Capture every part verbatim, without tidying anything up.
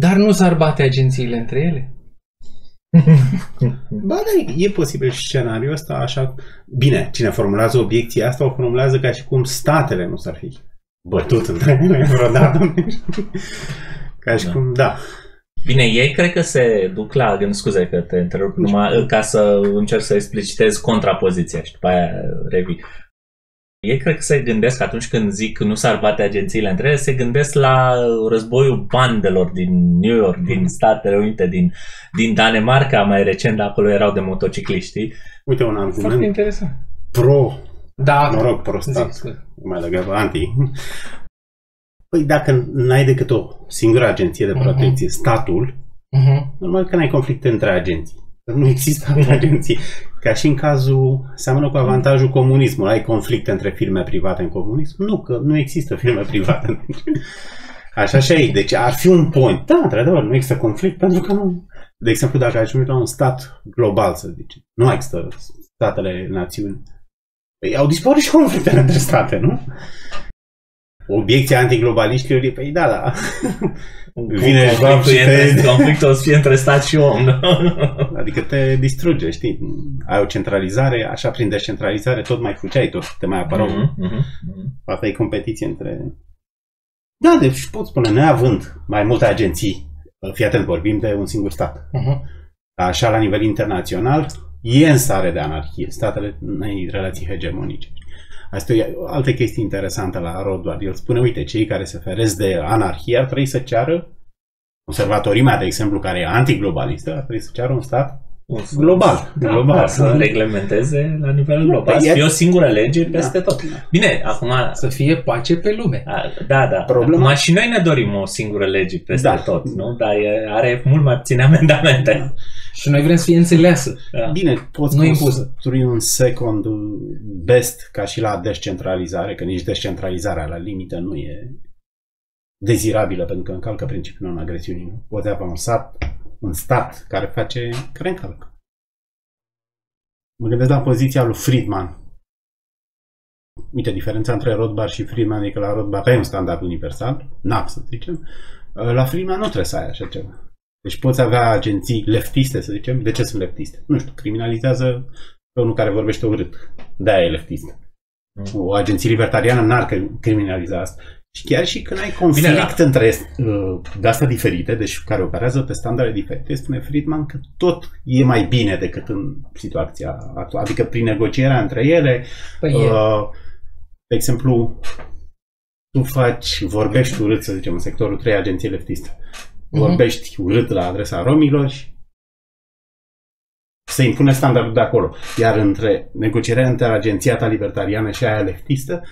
Dar nu s-ar bate agențiile între ele? Ba da, e posibil și scenariul ăsta așa. Bine, cine formulează obiecția asta o formulează ca și cum statele nu s-ar fi bătut între ele vreodată. Ca și da. cum, da. Bine, ei cred că se duc la gând, scuze că te întrerup, numai ca să încerc să explicitez contrapoziția și după aia revii. Ei cred că se gândesc atunci când zic că nu s-ar bate agențiile între ele, se gândesc la războiul bandelor din New York, din Statele Unite, din, din Danemarca, mai recent, acolo erau de motocicliști. Uite un argument. Foarte interesant. Pro, da, mă rog, pro stat, mai degrabă anti. Păi dacă n-ai decât o singură agenție de protecție, uh-huh. statul, uh-huh. normal că n-ai conflicte între agenții. Nu există alte agenții. Ca și în cazul, seamănă cu avantajul comunismului. Ai conflicte între firme private în comunism? Nu, că nu există firme private. Așa și aici. Deci ar fi un point. Da, într-adevăr, nu există conflict pentru că nu... De exemplu, dacă ajungi la un stat global, să zicem, nu există statele națiuni. Păi au dispărut și conflictele între state, nu? Obiecția antiglobaliștilor e, păi da, da. Vine conflictul, te... conflictul o să fie între stat și om. Adică te distruge, știi? Ai o centralizare, așa prin descentralizare tot mai fuceai, tot te mai apără. Mm-hmm, mm-hmm. Asta e competiție între... Da, deci pot spune, neavând mai multe agenții, fii atent, vorbim de un singur stat. Uh-huh. Așa, la nivel internațional, e în stare de anarhie. Statele în relații hegemonice. Asta e o altă chestie interesantă la Rothbard. El spune, uite, cei care se feresc de anarhie ar trebui să ceară, conservatorimea, de exemplu, care e antiglobalistă, ar trebui să ceară un stat global. Da, global. Să reglementeze la nivel global. Să fie o singură lege peste da. tot. Bine, acum... Să fie pace pe lume. Da, da. Problema... Acum și noi ne dorim o singură lege peste da. tot, nu? Dar e, are mult mai puține amendamente. Da. Și noi vrem să fie înțeleasă. Da. Bine, poți nu construi un second best ca și la descentralizare, că nici descentralizarea la limită nu e dezirabilă pentru că încalcă principiul non-agresiunii. Poți avea un stat, un stat care face, care încalcă. Mă gândesc la poziția lui Friedman. Uite, diferența între Rothbard și Friedman e că la Rothbard ai un standard universal, N A P să zicem. La Friedman nu trebuie să ai așa ceva. Deci poți avea agenții leftiste, să zicem. De ce sunt leftiste? Nu știu, criminalizează pe unul care vorbește urât. De-aia e leftist. O agenție libertariană n-ar criminaliza asta. Și chiar și când ai conflict Bine, da. între uh, de-astea diferite, deci care operează pe standarde diferite, spune Friedman că tot e mai bine decât în situația actuală. Adică prin negocierea între ele, păi uh, de exemplu, tu faci, vorbești urât, să zicem, în sectorul trei, agenții leftiste. Vorbești uh-huh. urât la adresa romilor și se impune standardul de acolo. Iar între negocierea între agenția ta libertariană și aia leftistă,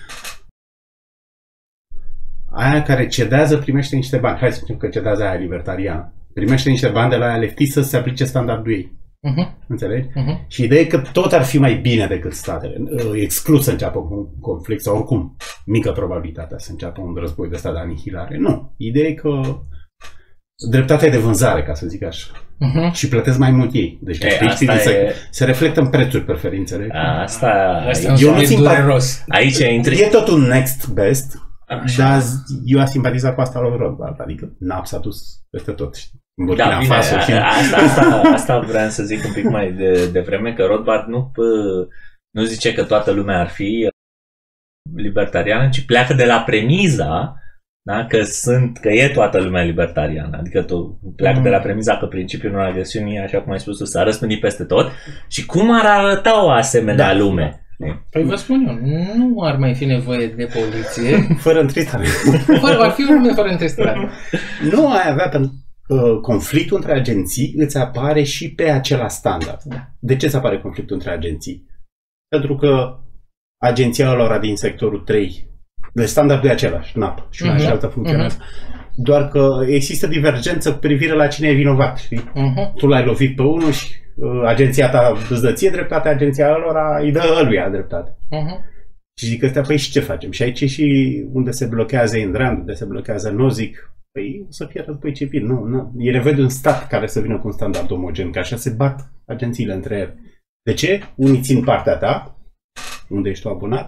aia care cedează primește niște bani. Hai să spunem că cedează aia libertariană. Primește niște bani de la aia leftistă să se aplice standardul ei. Uh-huh. Înțelegi? Uh-huh. Și ideea e că tot ar fi mai bine decât statele. Exclus să înceapă un conflict sau oricum mică probabilitatea să înceapă un război de ăsta de anihilare. Nu. Ideea e că dreptatea e de vânzare, ca să zic așa. Uh-huh. Și plătesc mai mult ei. Deci e, asta se, e... se reflectă în prețuri preferințele. Asta, asta eu nu simpat... Aici e, e tot un next best. Așa. Dar eu a simpatizat cu asta lui Rothbard, adică N A P s-a dus peste tot. Da, bine, Faso, a, și... asta, asta, asta vreau să zic un pic mai de, de vreme, că Rothbard nu, nu zice că toată lumea ar fi libertariană, ci pleacă de la premiza, da, că, sunt, că e toată lumea libertariană. Adică tu pleacă mm. de la premiza că principiul non-agresiunii, așa cum ai spus tu, s-a răspândit peste tot. Și cum ar arăta o asemenea da. lume? Păi vă spun eu, nu ar mai fi nevoie de poliție. Fără întristare. Fără, ar fi o lume fără întristare. Nu ai avea, pentru uh, conflictul între agenții îți apare și pe același standard. Da. De ce îți apare conflictul între agenții? Pentru că agenția lor din sectorul trei, de standardul e același, N A P, și una uh-huh. și alta funcționează. Uh-huh. Doar că există divergență cu privire la cine e vinovat, știi? Uh-huh. Tu l-ai lovit pe unul și uh, agenția ta îți dă ție dreptate, agenția lor îi dă ăluia dreptate. Uh-huh. Și zic ăstea, păi și ce facem? Și aici e și unde se blochează Indrand, unde se blochează Nozick. Păi o să fie război civil. Nu, nu. E nevoie de un stat care să vină cu un standard omogen, că așa se bat agențiile între ele. De ce? Unii țin partea ta, unde ești tu abonat,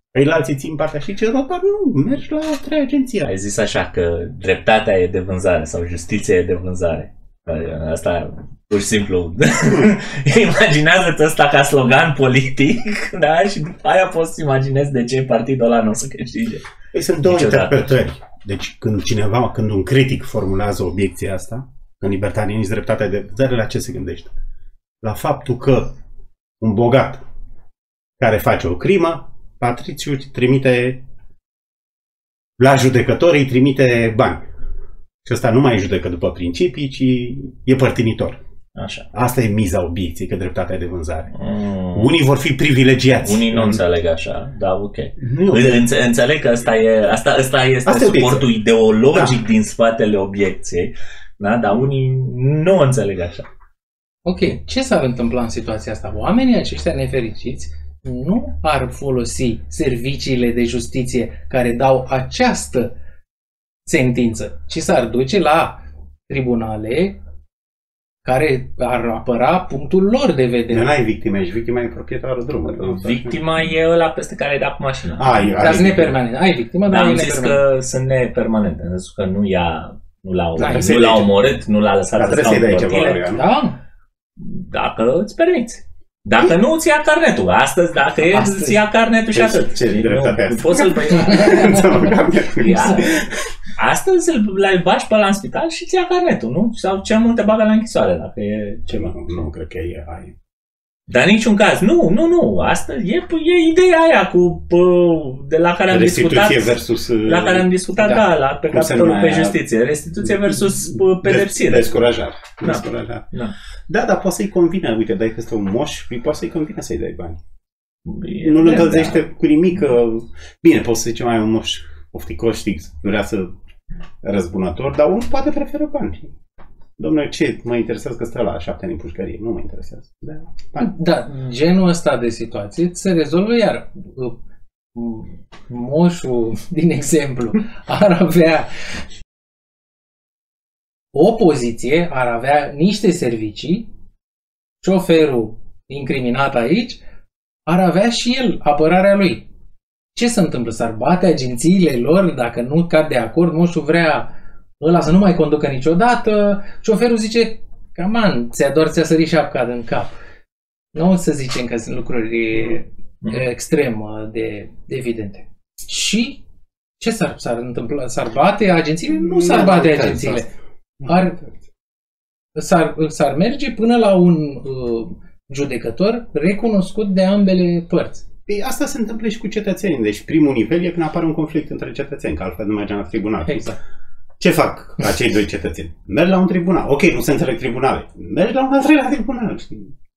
Ceilalți țin partea și ce doar nu, mergi la trei agenții. Ai zis așa că dreptatea e de vânzare sau justiția e de vânzare. Asta pur și simplu imaginează-te ăsta ca slogan politic, da? Și după aia poți să imaginezi de ce partidul ăla nu o să câștige. Păi sunt două Niciodată. interpretări. Deci când cineva, când un critic formulează obiecția asta, în libertarianism dreptatea de vânzare, la ce se gândește? La faptul că un bogat care face o crimă, Patriciu trimite la judecători, îi trimite bani. Și ăsta nu mai judecă după principii, ci e părtinitor. Așa. Asta e miza obiecției, că dreptatea e de vânzare. Mm. Unii vor fi privilegiați. Unii nu înțeleg așa, da, ok. Nu. Înțe- înțeleg că asta, e, asta, asta este Asta e suportul obiecția. ideologic Da. din spatele obiecției, da? Dar unii nu înțeleg așa. Ok, ce s-ar întâmpla în situația asta? Oamenii aceștia nefericiți nu ar folosi serviciile de justiție care dau această sentință, ci s-ar duce la tribunale care ar apăra punctul lor de Nu vedere. ai victime, ești victima e proprietarul drumului. Victima e ăla peste care ai dat cu mașina. Ai, Dar sunt nepermanent. Ai victimă, Da, dar am e zis nepermanent. că sunt nepermanente, în sensul că nu i-a nu l-a, Da, nu să-i l-a dai- omorât, nu l-a lăsat Dar să trebuie stau să-i în dai ceva rotile. lui, nu? Da? Dacă îți permiți. Dacă nu, îți ia carnetul. Astăzi, dacă e, Astăzi. îți ia carnetul și Deci, atât. ce Și dreptate nu, asta? poți să-l Ia. ia. Astăzi îl l-ai bași pe ăla în spital și îți ia carnetul, nu? Sau cel mult te bagă la închisoare, dacă e ceva. Nu, nu cred că e ai. Dar în niciun caz. Nu, nu, nu. Asta e, e ideea aia cu pă, de la care am discutat. Restituție versus... La care am discutat, da, Da. da la, pe Cum se capitolul pe numea? justiție. Restituție versus pă, pedepsire. Descurajare. Da. Descurajare. Da. Da, dar poate să-i convine. Uite, dai peste un moș, îi poate să-i convine să-i dai bani. E Nu-l drept, încălzește da. cu nimic. Că... Bine, poți să zicem mai un moș ofticos, știi, vrea să răzbunător, dar unul poate preferă bani. Dom'le, ce? Mă interesează că stă la șapte ani în pușcărie. Nu mă interesează. Da, bani. Da, genul ăsta de situație se rezolvă iar. Moșul, din exemplu, ar avea o poziție, ar avea niște servicii, șoferul incriminat aici ar avea și el apărarea lui. Ce se întâmplă? S-ar bate agențiile lor dacă nu cad de acord, moșul vrea ăla să nu mai conducă niciodată, șoferul zice, caman, ți-a doar ți-a sărit șapca din cap. Nu o să zicem că sunt lucruri Mhm. extrem de, de evidente. Și ce s-ar, s-ar întâmpla? S-ar bate agențiile? Nu s-ar bate agențiile. Ar, s-ar, s-ar merge până la un uh, judecător recunoscut de ambele părți. Păi asta se întâmplă și cu cetățenii. Deci primul nivel e când apare un conflict între cetățeni, că altfel nu mergem la tribunal. Exact. Ce fac acei doi cetățeni? Merg la un tribunal. Ok, nu se înțeleg tribunale. Mergi la un al treilea tribunal. Știi?